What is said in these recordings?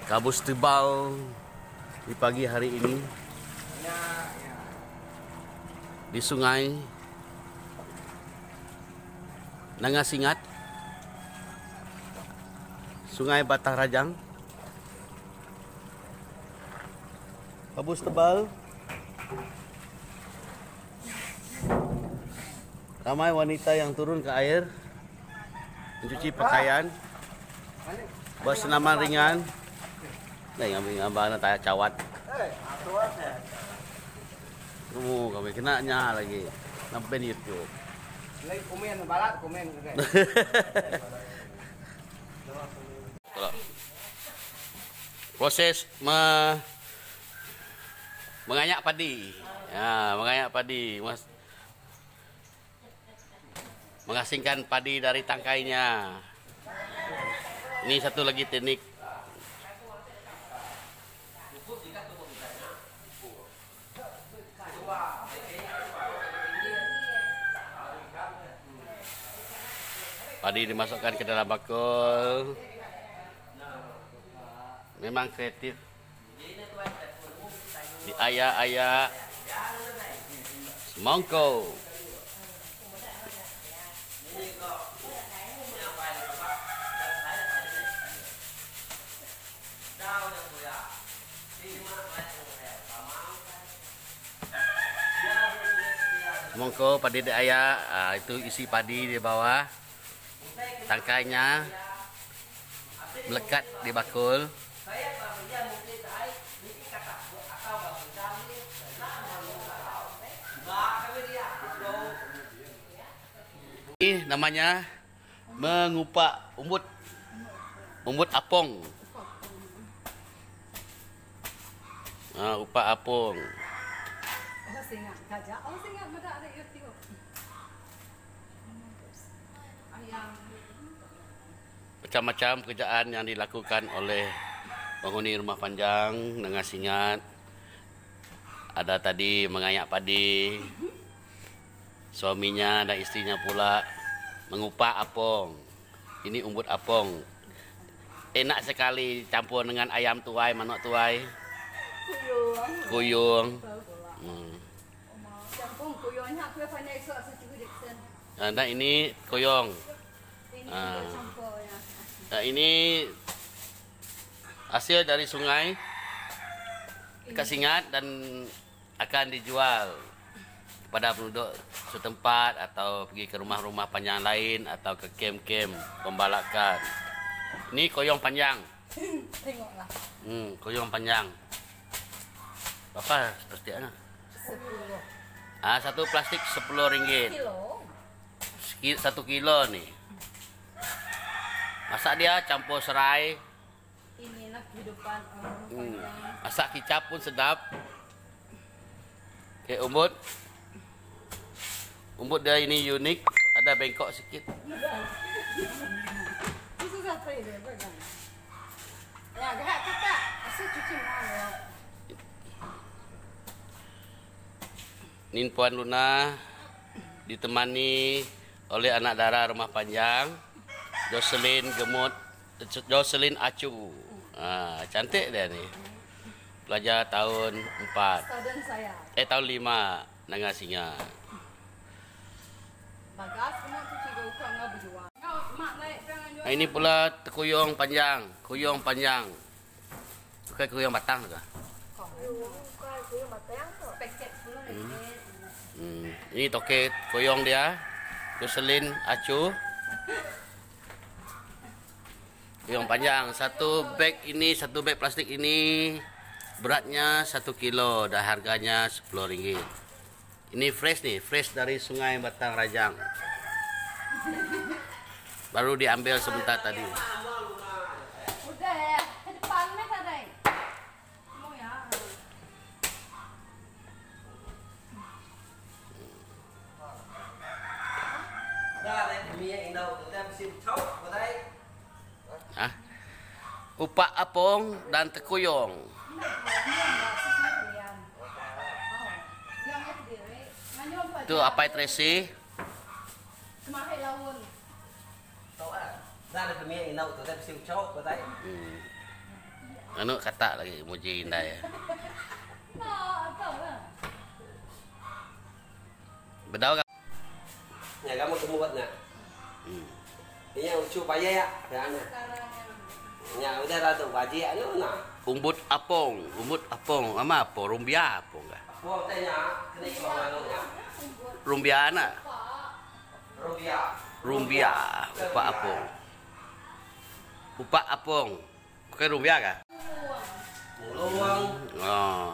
Kabus tebal di pagi hari ini di sungai Nangasingat, Sungai Batang Rajang. Kabus tebal, ramai wanita yang turun ke air mencuci pakaian, bersenaman ringan. Nah, ngambil tanya cawat. Kami kena nya lagi. Nampak di YouTube. Lagi komen balat komen. Proses mengayak padi. Ya, mengayak padi. Mengasingkan padi dari tangkainya. Ini satu lagi teknik. Padi dimasukkan ke dalam bakul. Memang kreatif. Diayak-ayak. Semangkuk. Semangkuk padi diayak. Itu isi padi di bawah. Tangkainya melekat di bakul. Ini namanya mengupak umbut apung. Upak apung. Macam-macam pekerjaan yang dilakukan oleh penghuni rumah panjang Nangasingat. Ada tadi mengayak padi, suaminya dan istrinya pula mengupak apung. Ini umbut apung. Enak sekali campur dengan ayam tuai, manok tuai. Kuyung. Nah, ini kuyung. Nah, ini hasil dari sungai Kasingat dan akan dijual kepada penduduk setempat atau pergi ke rumah-rumah panjang lain atau ke kem-kem pembalakan. Ini koyong panjang. Tengoklah. Koyong panjang. Berapa pastinya? 10. Satu plastik Rp10. Kilo. 1 kilo nih. Masak dia campur serai. Inilah kehidupan orang panjang. Masak kicap pun sedap. Oke, umbut. Umbut dia ini unik, ada bengkok sikit. Susah saya dia pegang. Ya, gerak kakak. Asal cuci mana? Nin Puan Luna ditemani oleh anak dara rumah panjang, Jocelyn Acu. Cantik dia ni. Pelajar tahun 4. Student saya. Tahun 5 Nangasingat. Bagas kena cuci gaukan ngah berjuang. Mak naik jangan jual. Ini pula kuyung panjang, kuyung panjang. Bukan kuyung batang ke? Kuyung batang tu. Paket 10 ringgit. Ini toke kuyung dia, Jocelyn Acu. Kuyung panjang, satu beg plastik ini beratnya 1 kilo dan harganya Rp10. Ini fresh dari Sungai Batang Rajang. Baru diambil sebentar tadi. Udah ya, ke depan ni tadi. Mau ya. Upak apung dan tekuyung. Itu apa Tracy? Kemarin lawan. Ra được mía nấu tụi ta siêu chốt của đấy. Anu kata lagi muji indai. Bedau kan? Ya kamu temu buatnya. Ini yang lucu payah ya, kayaknya. Ya udah lah tuh baji ya nah. Umbut apong, ama apa? Rumbia apong kah? Buat tanya, ini kalau anu ya. Rumbia na, Rupiah. rumbia, upak apong. Upak apong, bukan rumbia kah? Muluang. Oh,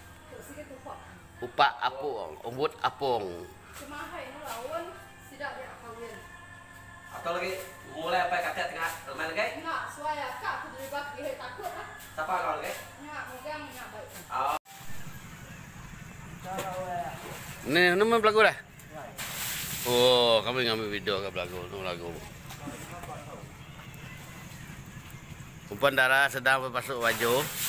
upak apong, umbut apong. Atau lagi mulai apa kata tengah teman lagi? Siapa kau lagi? Oh. Ini nama belagu dah. Oh, kami ngambil video ke belagu, lagu. Umpan darah sedang berpasuk baju.